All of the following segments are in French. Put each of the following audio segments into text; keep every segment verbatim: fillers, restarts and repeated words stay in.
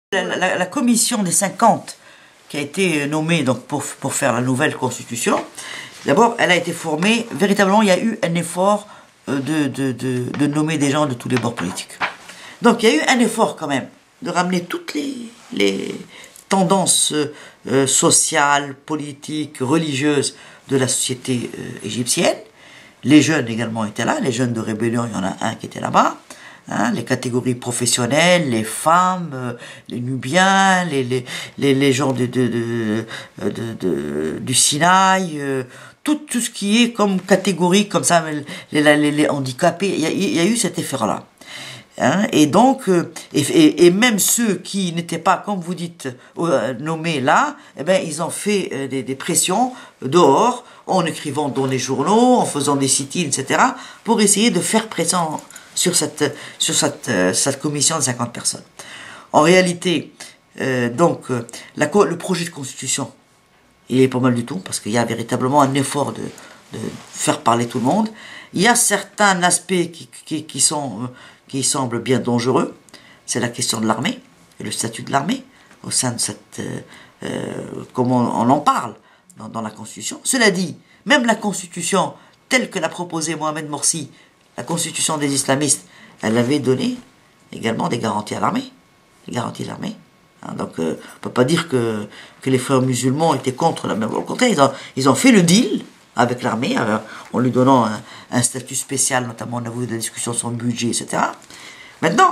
La, la, la commission des cinquante qui a été nommée donc, pour, pour faire la nouvelle constitution, d'abord, elle a été formée, véritablement, il y a eu un effort de, de, de, de nommer des gens de tous les bords politiques. Donc, il y a eu un effort quand même de ramener toutes les, les tendances euh, sociales, politiques, religieuses de la société euh, égyptienne. Les jeunes également étaient là, les jeunes de rébellion, il y en a un qui était là-bas. Hein, les catégories professionnelles, les femmes, euh, les Nubiens, les, les, les, les gens de, de, de, de, de, du Sinaï, euh, tout, tout ce qui est comme catégorie, comme ça, les, les, les handicapés, il y a, il y a eu cet effort-là. Hein, et donc, euh, et, et, et même ceux qui n'étaient pas, comme vous dites, euh, nommés là, eh ben, ils ont fait euh, des, des pressions dehors, en écrivant dans les journaux, en faisant des sit-ins, et cetera, pour essayer de faire pression sur cette, sur cette, euh, cette commission de cinquante personnes. En réalité, euh, donc, euh, la, le projet de constitution, il est pas mal du tout, parce qu'il y a véritablement un effort de, de faire parler tout le monde. Il y a certains aspects qui, qui, qui, sont, euh, qui semblent bien dangereux. C'est la question de l'armée, et le statut de l'armée, au sein de cette... Euh, euh, comment on en parle dans, dans la Constitution. Cela dit, même la Constitution, telle que l'a proposée Mohamed Morsi, la constitution des islamistes, elle avait donné également des garanties à l'armée. Des garanties à l'armée. Hein, donc, euh, on ne peut pas dire que, que les frères musulmans étaient contre la même. Au contraire, ils ont, ils ont fait le deal avec l'armée, en lui donnant un, un statut spécial, notamment au niveau de la discussion sur le budget, et cetera. Maintenant,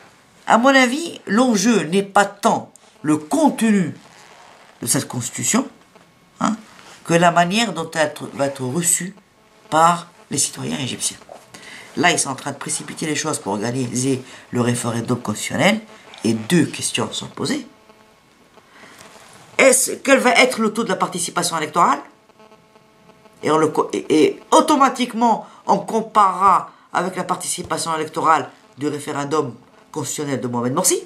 à mon avis, l'enjeu n'est pas tant le contenu de cette constitution, hein, que la manière dont elle va être reçue par les citoyens égyptiens. Là, ils sont en train de précipiter les choses pour organiser le référendum constitutionnel, et deux questions sont posées. Est-ce quel va être le taux de la participation électorale? et, on le, et, et automatiquement, on comparera avec la participation électorale du référendum constitutionnel de Mohamed Morsi.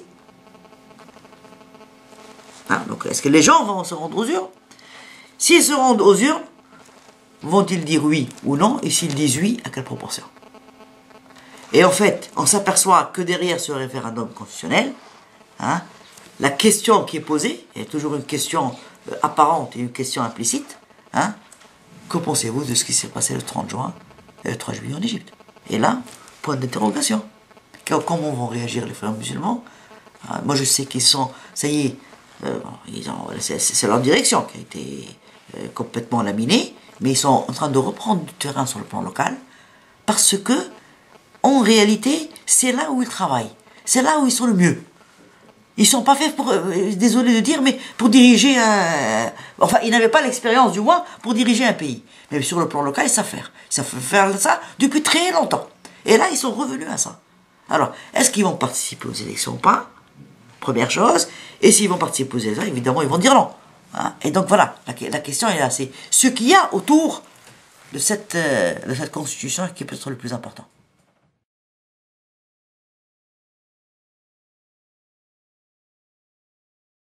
Hein, donc, est-ce que les gens vont se rendre aux urnes? S'ils se rendent aux urnes, vont-ils dire oui ou non? Et s'ils disent oui, à quelle proportion? Et en fait, on s'aperçoit que derrière ce référendum constitutionnel, hein, la question qui est posée est toujours une question euh, apparente et une question implicite. Hein, que pensez-vous de ce qui s'est passé le trente juin et le trois juillet en Égypte? Et là, point d'interrogation. Comment vont réagir les frères musulmans? hein, Moi, je sais qu'ils sont, ça y est, euh, c'est leur direction qui a été euh, complètement laminée, mais ils sont en train de reprendre du terrain sur le plan local, parce que en réalité, c'est là où ils travaillent. C'est là où ils sont le mieux. Ils ne sont pas faits pour, euh, désolé de dire, mais pour diriger un... Enfin, ils n'avaient pas l'expérience, du moins, pour diriger un pays. Mais sur le plan local, ils savent faire. Ils savent faire ça depuis très longtemps. Et là, ils sont revenus à ça. Alors, est-ce qu'ils vont participer aux élections ou pas? Première chose. Et s'ils vont participer aux élections, évidemment, ils vont dire non. Hein, et donc, voilà, la, la question est là. C'est ce qu'il y a autour de cette, euh, de cette constitution qui peut être le plus important.